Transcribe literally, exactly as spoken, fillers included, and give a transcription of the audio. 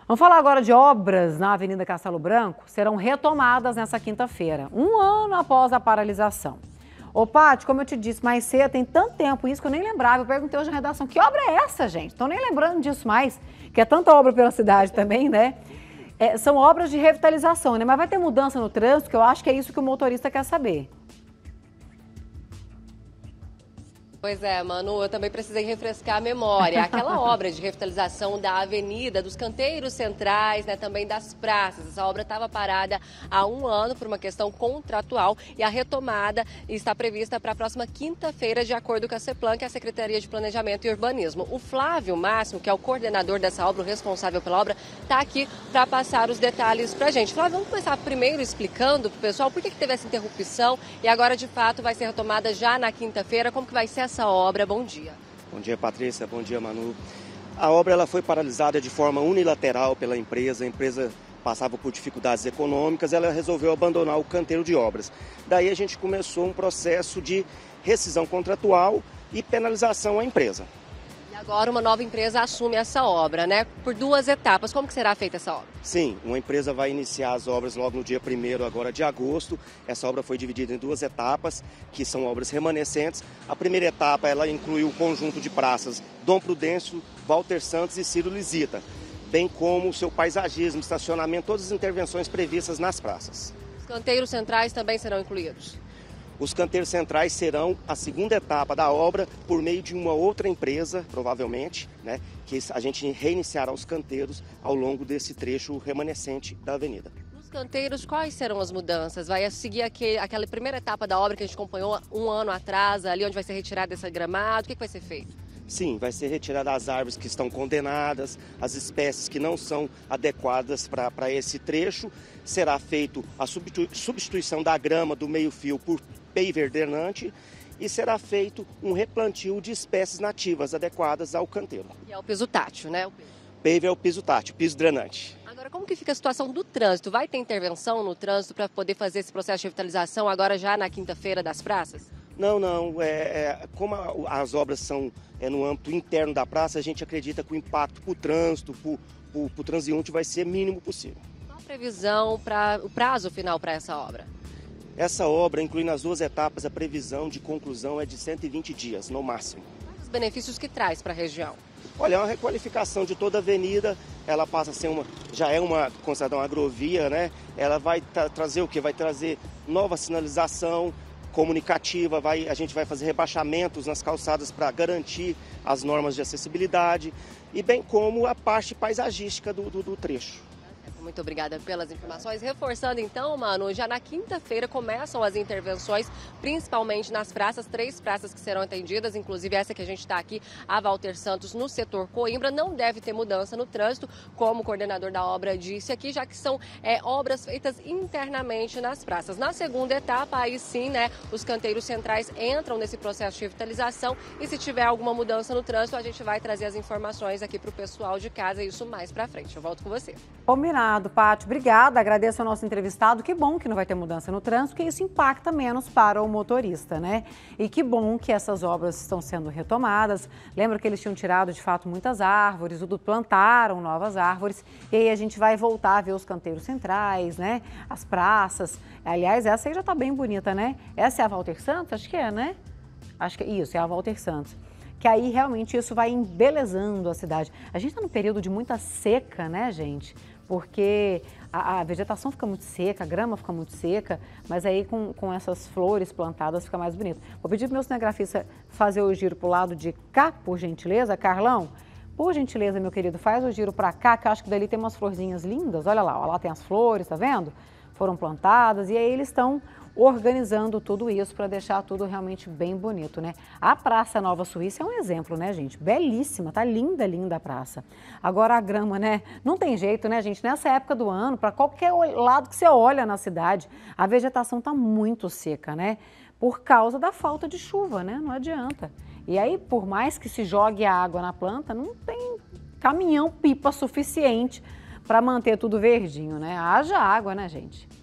Vamos falar agora de obras na Avenida Castelo Branco, serão retomadas nessa quinta-feira, um ano após a paralisação. Ô, Paty, como eu te disse mais cedo, tem tanto tempo isso que eu nem lembrava. Eu perguntei hoje na redação, que obra é essa, gente? Estou nem lembrando disso mais, que é tanta obra pela cidade também, né? É, são obras de revitalização, né? Mas vai ter mudança no trânsito, que eu acho que é isso que o motorista quer saber. Pois é, Manu, eu também precisei refrescar a memória. Aquela obra de revitalização da avenida, dos canteiros centrais, né, também das praças. Essa obra estava parada há um ano por uma questão contratual e a retomada está prevista para a próxima quinta-feira, de acordo com a CEPLAN, que é a Secretaria de Planejamento e Urbanismo. O Flávio Máximo, que é o coordenador dessa obra, o responsável pela obra, está aqui para passar os detalhes para a gente. Flávio, vamos começar primeiro explicando para o pessoal por que, que teve essa interrupção e agora, de fato, vai ser retomada já na quinta-feira. Como que vai ser essa obra? Bom dia. Bom dia, Patrícia. Bom dia, Manu. A obra ela foi paralisada de forma unilateral pela empresa. A empresa passava por dificuldades econômicas, ela resolveu abandonar o canteiro de obras. Daí a gente começou um processo de rescisão contratual e penalização à empresa. E agora uma nova empresa assume essa obra, né? Por duas etapas. Como que será feita essa obra? Sim, uma empresa vai iniciar as obras logo no dia primeiro agora de agosto. Essa obra foi dividida em duas etapas, que são obras remanescentes. A primeira etapa ela inclui o conjunto de praças Dom Prudêncio, Walter Santos e Ciro Lisita, bem como o seu paisagismo, estacionamento, todas as intervenções previstas nas praças. Os canteiros centrais também serão incluídos? Os canteiros centrais serão a segunda etapa da obra por meio de uma outra empresa, provavelmente, né, que a gente reiniciará os canteiros ao longo desse trecho remanescente da avenida. Nos canteiros, quais serão as mudanças? Vai seguir aquele, aquela primeira etapa da obra que a gente acompanhou um ano atrás, ali onde vai ser retirado esse gramado? O que, que vai ser feito? Sim, vai ser retirada as árvores que estão condenadas, as espécies que não são adequadas para esse trecho. Será feito a substituição da grama do meio-fio por paver drenante e será feito um replantio de espécies nativas adequadas ao canteiro. E é o piso tátil, né? O paver é o piso tátil, piso drenante. Agora, como que fica a situação do trânsito? Vai ter intervenção no trânsito para poder fazer esse processo de revitalização agora já na quinta-feira das praças? Não, não. É, é, como a, as obras são é, no âmbito interno da praça, a gente acredita que o impacto para o trânsito, para o transeunte, vai ser mínimo possível. Qual a previsão para o prazo final para essa obra? Essa obra, incluindo as duas etapas, a previsão de conclusão é de cento e vinte dias, no máximo. Quais os benefícios que traz para a região? Olha, é uma requalificação de toda a avenida, ela passa a ser uma, já é uma considerada uma agrovia, né? Ela vai tra trazer o quê? Vai trazer nova sinalização comunicativa, vai, a gente vai fazer rebaixamentos nas calçadas para garantir as normas de acessibilidade e bem como a parte paisagística do, do, do trecho. Muito obrigada pelas informações. Reforçando então, Manu, já na quinta-feira começam as intervenções, principalmente nas praças, três praças que serão atendidas, inclusive essa que a gente está aqui, a Walter Santos, no setor Coimbra. Não deve ter mudança no trânsito, como o coordenador da obra disse aqui, já que são é, obras feitas internamente nas praças. Na segunda etapa, aí sim, né, os canteiros centrais entram nesse processo de revitalização e se tiver alguma mudança no trânsito, a gente vai trazer as informações aqui para o pessoal de casa, isso mais para frente. Eu volto com você. Combinado. Paty, obrigada, agradeço ao nosso entrevistado, que bom que não vai ter mudança no trânsito, porque isso impacta menos para o motorista, né? E que bom que essas obras estão sendo retomadas. Lembra que eles tinham tirado, de fato, muitas árvores, tudo plantaram novas árvores, e aí a gente vai voltar a ver os canteiros centrais, né? As praças. Aliás, essa aí já tá bem bonita, né? Essa é a Walter Santos? Acho que é, né? Acho que é isso, é a Walter Santos. Que aí realmente isso vai embelezando a cidade. A gente está num período de muita seca, né, gente? Porque a, a vegetação fica muito seca, a grama fica muito seca, mas aí com, com essas flores plantadas fica mais bonito. Vou pedir para o meu cinegrafista fazer o giro para o lado de cá, por gentileza. Carlão, por gentileza, meu querido, faz o giro para cá, que eu acho que dali tem umas florzinhas lindas. Olha lá, ó, lá tem as flores, tá vendo? Foram plantadas e aí eles estão organizando tudo isso para deixar tudo realmente bem bonito, né? A Praça Nova Suíça é um exemplo, né, gente? Belíssima, tá linda, linda a praça. Agora a grama, né? Não tem jeito, né, gente? Nessa época do ano, para qualquer lado que você olha na cidade, a vegetação tá muito seca, né? Por causa da falta de chuva, né? Não adianta. E aí, por mais que se jogue a água na planta, não tem caminhão-pipa suficiente para manter tudo verdinho, né? Haja água, né, gente?